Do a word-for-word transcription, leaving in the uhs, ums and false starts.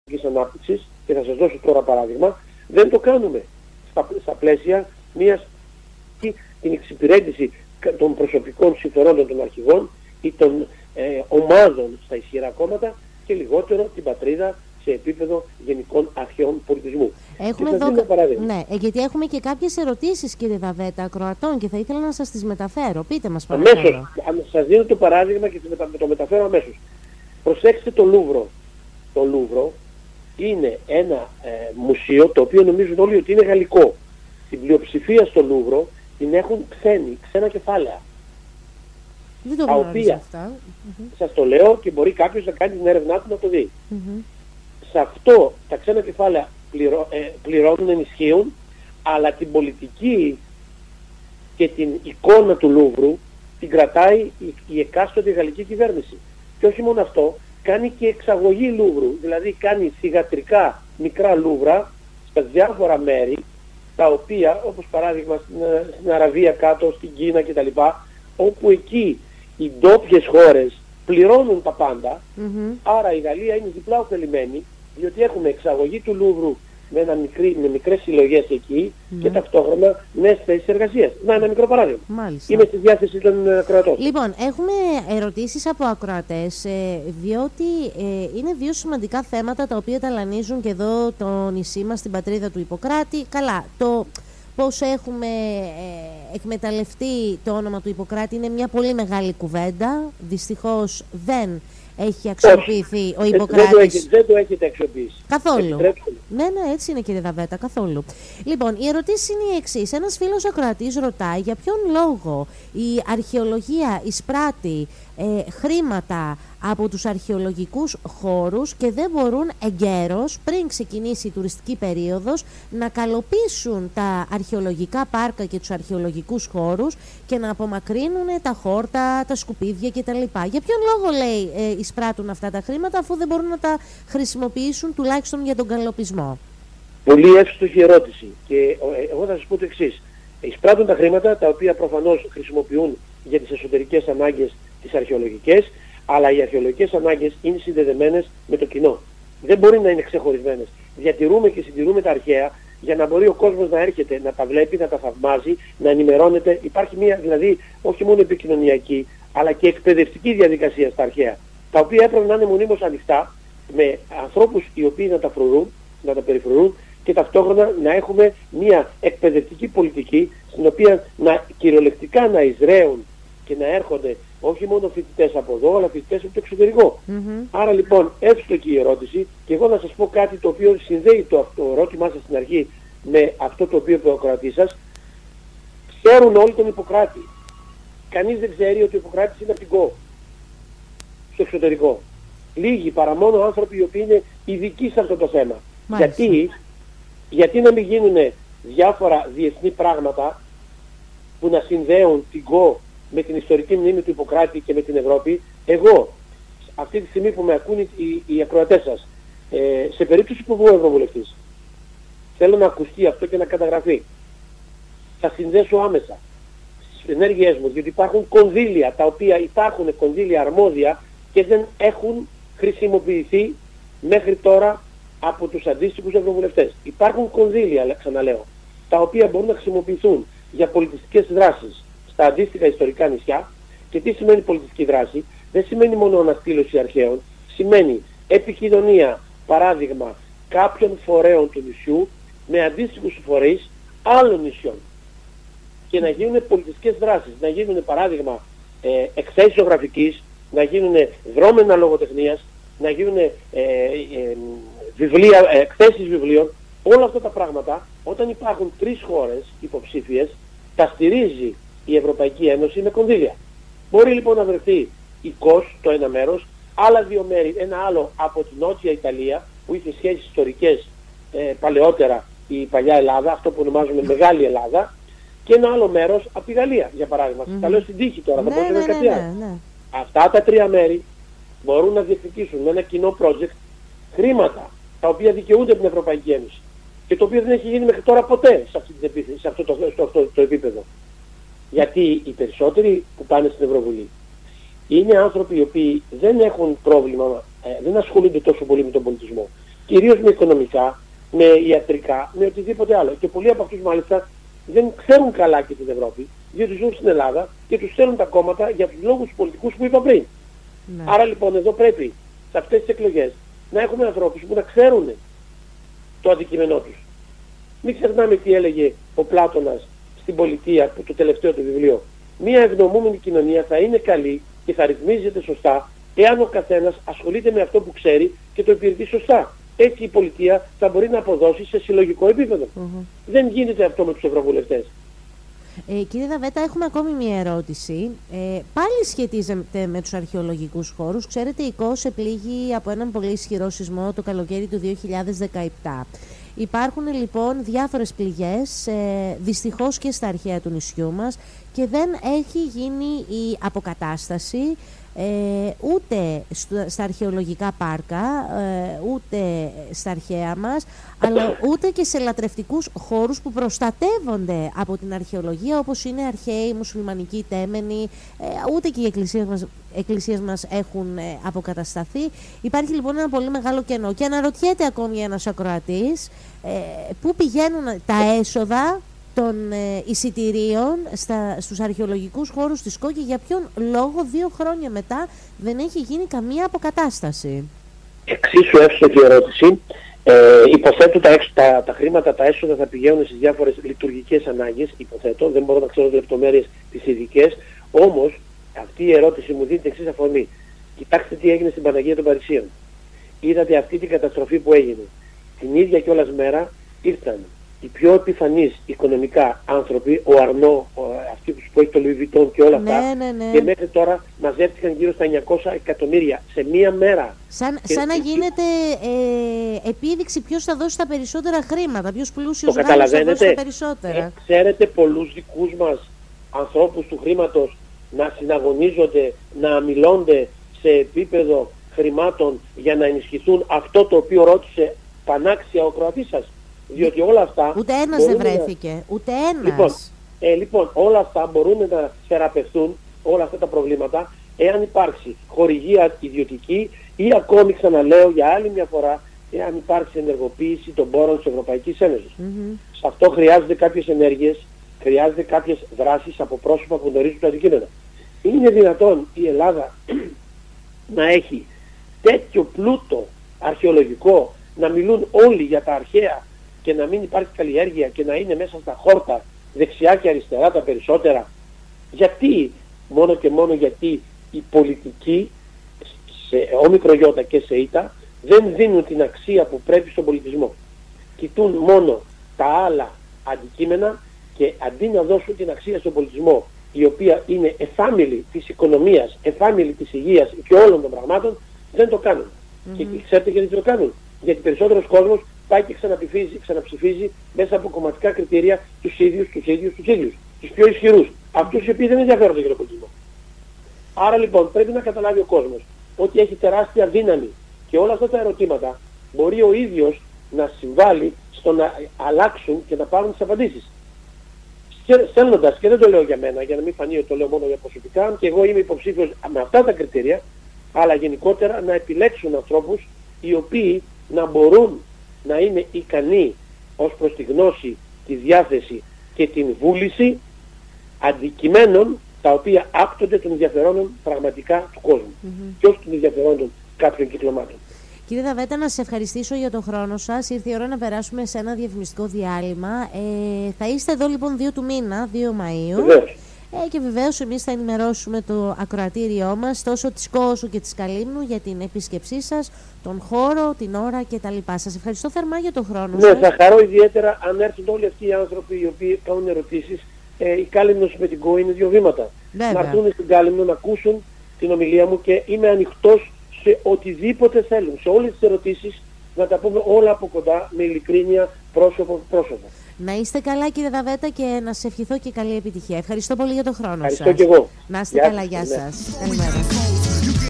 ανάπτυξης, και θα σας δώσω τώρα παράδειγμα, δεν το κάνουμε στα, στα πλαίσια μιας την εξυπηρέτηση των προσωπικών συμφερόντων των αρχηγών ή των ε, ομάδων στα ισχυρά κόμματα και λιγότερο την πατρίδα σε επίπεδο γενικών αρχαίων πολιτισμού. Έχουμε εδώ... Ναι, γιατί έχουμε και κάποιες ερωτήσεις, κύριε Δαβέτα, ακροατών, και θα ήθελα να σας τις μεταφέρω. Πείτε μας παρακαλώ. Αμέσως, σας δίνω το παράδειγμα και το μεταφέρω αμέσως. Προσέξτε το Λούβρο. Το Λούβρο είναι ένα ε, μουσείο το οποίο νομίζουν όλοι ότι είναι γαλλικό. Την πλειοψηφία στο Λούβρο την έχουν ξένοι, ξένα κεφάλαια. Δεν το τα οποία, αυτά. Σας το λέω και μπορεί κάποιος να κάνει την έρευνά του να το δει. Mm-hmm. Σε αυτό τα ξένα κεφάλαια πληρω, ε, πληρώνουν, ενισχύουν, αλλά την πολιτική και την εικόνα του Λούβρου την κρατάει η, η εκάστοτε γαλλική κυβέρνηση. Και όχι μόνο αυτό, κάνει και εξαγωγή Λούβρου, δηλαδή κάνει θυγατρικά μικρά Λούβρα στα διάφορα μέρη, τα οποία, όπως παράδειγμα στην, στην Αραβία κάτω, στην Κίνα κτλ., όπου εκεί οι ντόπιες χώρες πληρώνουν τα πάντα, mm-hmm. άρα η Γαλλία είναι διπλά ωφελημένη, διότι έχουμε εξαγωγή του Λούβρου με, ένα μικρή, με μικρές συλλογές εκεί mm-hmm. και ταυτόχρονα νέες θέσεις εργασίας. Να, ένα μικρό παράδειγμα. Μάλιστα. Είμαι στη διάθεση των ακροατών. Λοιπόν, έχουμε ερωτήσεις από ακροατές, ε, διότι ε, είναι δύο σημαντικά θέματα τα οποία ταλανίζουν και εδώ το νησί μας, την πατρίδα του Ιπποκράτη. Καλά, το πώς έχουμε ε, εκμεταλλευτεί το όνομα του Ιπποκράτη είναι μια πολύ μεγάλη κουβέντα. Δυστυχώς δεν έχει αξιοποιηθεί ο Ιπποκράτης. Δεν το, έχει, δεν το έχετε αξιοποιήσει. Καθόλου. Ναι, ναι, έτσι είναι, κύριε Δαβέτα, καθόλου. Λοιπόν, η ερωτήση είναι η εξής. Ένας φίλος ακροατής ρωτάει για ποιον λόγο η αρχαιολογία εισπράττει ε, χρήματα από τους αρχαιολογικούς χώρους και δεν μπορούν εγκαίρως, πριν ξεκινήσει η τουριστική περίοδος, να καλοποιήσουν τα αρχαιολογικά πάρκα και τους αρχαιολογικούς χώρους και να απομακρύνουν τα χόρτα, τα σκουπίδια κτλ. Για ποιον λόγο, λέει, ε, εισπράττουν αυτά τα χρήματα, αφού δεν μπορούν να τα χρησιμοποιήσουν τουλάχιστον για τον καλοπισμό? Πολύ εύστοχη ερώτηση. Και εγώ θα σας πω το εξής. Εισπράττουν τα χρήματα, τα οποία προφανώς χρησιμοποιούν για τις εσωτερικές ανάγκες τις αρχαιολογικές, αλλά οι αρχαιολογικές ανάγκες είναι συνδεδεμένες με το κοινό. Δεν μπορεί να είναι ξεχωρισμένες. Διατηρούμε και συντηρούμε τα αρχαία για να μπορεί ο κόσμος να έρχεται, να τα βλέπει, να τα θαυμάζει, να ενημερώνεται. Υπάρχει μια, δηλαδή, όχι μόνο επικοινωνιακή, αλλά και εκπαιδευτική διαδικασία στα αρχαία, τα οποία έπρεπε να είναι μονίμως ανοιχτά, με ανθρώπους οι οποίοι να τα φρουρούν, να τα περιφρουρούν, και ταυτόχρονα να έχουμε μια εκπαιδευτική πολιτική, στην οποία να κυριολεκτικά να εισραίουν και να έρχονται όχι μόνο φοιτητές από εδώ, αλλά φοιτητές από το εξωτερικό. Mm-hmm. Άρα λοιπόν, εύστοχη η ερώτηση, και εγώ να σας πω κάτι το οποίο συνδέει το, το ερώτημά σας στην αρχή με αυτό το οποίο είπε ο ακροατής σας. Ξέρουν όλοι τον Ιπποκράτη. Κανείς δεν ξέρει ότι ο Ιπποκράτης είναι απτικό στο εξωτερικό. Λίγοι παρά μόνο άνθρωποι οι οποίοι είναι ειδικοί σε αυτό το θέμα. Γιατί, γιατί να μην γίνουν διάφορα διεθνή πράγματα που να συνδέουν την ΚΟ με την ιστορική μνήμη του Ιπποκράτη και με την Ευρώπη. Εγώ, αυτή τη στιγμή που με ακούν οι, οι ακροατές σας, ε, σε περίπτωση που βγω ευρωβουλευτής, θέλω να ακουστεί αυτό και να καταγραφεί. Θα συνδέσω άμεσα στις ενέργειές μου, διότι υπάρχουν κονδύλια, τα οποία υπάρχουν κονδύλια αρμόδια και δεν έχουν χρησιμοποιηθεί μέχρι τώρα από τους αντίστοιχους ευρωβουλευτές. Υπάρχουν κονδύλια, ξαναλέω, τα οποία μπορούν να χρησιμοποιηθούν για πολιτιστικές δράσεις στα αντίστοιχα ιστορικά νησιά. Και τι σημαίνει πολιτιστική δράση? Δεν σημαίνει μόνο αναστήλωση αρχαίων, σημαίνει επικοινωνία, παράδειγμα, κάποιων φορέων του νησιού με αντίστοιχους φορείς άλλων νησιών, και να γίνουν πολιτιστικές δράσεις, να γίνουν, παράδειγμα, ε, εκθέσεις ζωγραφικής, να γίνουν δρόμενα λογοτεχνίας, να γίνουν ε, ε, βιβλία, ε, εκθέσεις βιβλίων. Όλα αυτά τα πράγματα, όταν υπάρχουν τρεις χώρες υποψήφιες, τα στηρίζει η Ευρωπαϊκή Ένωση με κονδύλια. Μπορεί λοιπόν να βρεθεί η ΚΟΣ, το ένα μέρος, άλλα δύο μέρη, ένα άλλο από την Νότια Ιταλία, που είχε σχέσεις ιστορικές ε, παλαιότερα η παλιά Ελλάδα, αυτό που ονομάζουμε Μεγάλη Ελλάδα, και ένα άλλο μέρος από τη Γαλλία, για παράδειγμα. Mm-hmm. Τα λέω στην τύχη τώρα, θα ναι, πω σε ναι, κάτι ναι, άλλο. ναι. Αυτά τα τρία μέρη μπορούν να διεκδικήσουν με ένα κοινό project χρήματα, τα οποία δικαιούνται από την Ευρωπαϊκή Ένωση, και το οποίο δεν έχει γίνει μέχρι τώρα ποτέ σε, αυτή την επίθεση, σε αυτό, το, στο, αυτό το επίπεδο. Γιατί οι περισσότεροι που πάνε στην Ευρωβουλή είναι άνθρωποι οι οποίοι δεν έχουν πρόβλημα, ε, δεν ασχολούνται τόσο πολύ με τον πολιτισμό, κυρίως με οικονομικά, με ιατρικά, με οτιδήποτε άλλο. Και πολλοί από αυτούς μάλιστα δεν ξέρουν καλά και την Ευρώπη, διότι ζουν στην Ελλάδα και τους στέλνουν τα κόμματα για τους λόγους πολιτικούς που είπα πριν. Ναι. Άρα λοιπόν εδώ πρέπει σε αυτές τις εκλογές να έχουμε ανθρώπους που να ξέρουν το αντικείμενό τους. Μην ξεχνάμε τι έλεγε ο Πλάτωνας στην Πολιτεία, που το τελευταίο του βιβλίο. Μία ευνομούμενη κοινωνία θα είναι καλή και θα ρυθμίζεται σωστά εάν ο καθένας ασχολείται με αυτό που ξέρει και το υπηρετεί σωστά. Έτσι η πολιτεία θα μπορεί να αποδώσει σε συλλογικό επίπεδο. Mm-hmm. Δεν γίνεται αυτό με τους ευρωβουλευτές. Ε, κύριε Δαβέτα, έχουμε ακόμη μία ερώτηση. Ε, πάλι σχετίζεται με τους αρχαιολογικούς χώρους. Ξέρετε, η Κος επλήγει από έναν πολύ ισχυρό σεισμό το καλοκαίρι του δύο χιλιάδες δεκαεπτά. Υπάρχουν λοιπόν διάφορες πληγές, ε, δυστυχώς και στα αρχαία του νησιού μας, και δεν έχει γίνει η αποκατάσταση ε, ούτε στα αρχαιολογικά πάρκα, ε, ούτε στα αρχαία μας, αλλά ούτε και σε λατρευτικούς χώρους που προστατεύονται από την αρχαιολογία, όπως είναι αρχαίοι μουσουλμανικοί τέμενοι, ε, ούτε και οι εκκλησίες μας, εκκλησίες μας έχουν ε, αποκατασταθεί. Υπάρχει λοιπόν ένα πολύ μεγάλο κενό και αναρωτιέται ακόμη ένας ακροατής ε, πού πηγαίνουν τα έσοδα των ε, εισιτηρίων στα, στους αρχαιολογικούς χώρους της ΚΟ και για ποιον λόγο δύο χρόνια μετά δεν έχει γίνει καμία αποκατάσταση. Εξίσου εύστοχη ερώτηση. Ε, υποθέτω τα, τα, τα χρήματα, τα έσοδα θα πηγαίνουν στις διάφορες λειτουργικές ανάγκες, υποθέτω, δεν μπορώ να ξέρω τις λεπτομέρειες τις ειδικές, όμως αυτή η ερώτηση μου δίνει την εξής αφορμή. Κοιτάξτε τι έγινε στην Παναγία των Παρισίων. Είδατε αυτή την καταστροφή που έγινε. Την ίδια κιόλας μέρα ήρθαν οι πιο επιφανείς οικονομικά άνθρωποι, ο Αρνό, ο, αυτοί που έχει το Louis Vuitton και όλα αυτά, ναι, ναι, ναι. και μέχρι τώρα μαζεύτηκαν γύρω στα εννιακόσια εκατομμύρια σε μία μέρα. Σαν, και, σαν να γίνεται ε, επίδειξη ποιος θα δώσει τα περισσότερα χρήματα, ποιος πλούσιος Γάλλος θα δώσει τα περισσότερα. Ε, ξέρετε πολλούς δικούς μας ανθρώπους του χρήματος να συναγωνίζονται, να μιλώνται σε επίπεδο χρημάτων για να ενισχυθούν αυτό το οποίο ρώτησε πανάξια ο Κροατής σας. Διότι όλα αυτά... Ούτε ένας δεν βρέθηκε, να... ούτε ένας. Λοιπόν, ε, λοιπόν, όλα αυτά μπορούν να θεραπευθούν, όλα αυτά τα προβλήματα, εάν υπάρξει χορηγία ιδιωτική ή ακόμη, ξαναλέω για άλλη μια φορά, εάν υπάρξει ενεργοποίηση των πόρων της Ευρωπαϊκής Ένωσης. Mm-hmm. Σε αυτό χρειάζονται κάποιες ενέργειες, χρειάζονται κάποιες δράσεις από πρόσωπα που γνωρίζουν το αντικείμενο. Είναι δυνατόν η Ελλάδα να έχει τέτοιο πλούτο αρχαιολογικό, να μιλούν όλοι για τα αρχαία και να μην υπάρχει καλλιέργεια και να είναι μέσα στα χόρτα δεξιά και αριστερά τα περισσότερα? Γιατί? Μόνο και μόνο γιατί οι πολιτικοί σε όμικρο γιώτα και σε ήττα δεν δίνουν την αξία που πρέπει στον πολιτισμό. Κοιτούν μόνο τα άλλα αντικείμενα και αντί να δώσουν την αξία στον πολιτισμό, η οποία είναι εφάμιλη της οικονομίας, εφάμιλη της υγείας και όλων των πραγμάτων, δεν το κάνουν. Mm-hmm. Και ξέρετε γιατί δεν το κάνουν? Γιατί περισσότερος κόσμος πάει και ξαναψηφίζει, ξαναψηφίζει μέσα από κομματικά κριτήρια τους ίδιους, τους ίδιους, τους ίδιους, τους πιο ισχυρούς. Αυτούς οι οποίοι δεν ενδιαφέρονται για τον πολιτισμό. Άρα λοιπόν πρέπει να καταλάβει ο κόσμος ότι έχει τεράστια δύναμη και όλα αυτά τα ερωτήματα μπορεί ο ίδιος να συμβάλλει στο να αλλάξουν και να πάρουν τις απαντήσεις. Στέλνοντας, και δεν το λέω για μένα, για να μην φανεί ότι το λέω μόνο για προσωπικά, και εγώ είμαι υποψήφιος με αυτά τα κριτήρια, αλλά γενικότερα να επιλέξουν ανθρώπους οι οποίοι να μπορούν να είναι ικανοί ως προς τη γνώση, τη διάθεση και την βούληση αντικειμένων τα οποία άπτονται των ενδιαφερόντων πραγματικά του κόσμου mm-hmm. και όχι των ενδιαφερόντων κάποιων κυκλωμάτων. Κύριε Δαβέτα, να σας ευχαριστήσω για τον χρόνο σας. Ήρθε η ώρα να περάσουμε σε ένα διαφημιστικό διάλειμμα. Ε, θα είστε εδώ λοιπόν δύο του μήνα, δύο Μαΐου. Βεβαίως. Ε, και βεβαίως εμείς θα ενημερώσουμε το ακροατήριό μας, τόσο της ΚΟ όσο και της Καλύμνου, για την επίσκεψή σας, τον χώρο, την ώρα κτλ. Σας ευχαριστώ θερμά για τον χρόνο σας. Ναι, θα χαρώ ιδιαίτερα αν έρθουν όλοι αυτοί οι άνθρωποι οι οποίοι κάνουν ερωτήσεις. Ε, η Κάλυμνος με την ΚΟ είναι δύο βήματα. Βέβαια. Να έρθουν στην Κάλυμνο να ακούσουν την ομιλία μου και είμαι ανοιχτός σε οτιδήποτε θέλουν, σε όλες τις ερωτήσεις, να τα πούμε όλα από κοντά, με ειλικρίνεια, πρόσωπο πρόσωπο. Να είστε καλά κύριε Δαβέτα και να σας ευχηθώ και καλή επιτυχία. Ευχαριστώ πολύ για τον χρόνο σας. Ευχαριστώ και εγώ. Να είστε καλά, γεια σας. Καλημέρα.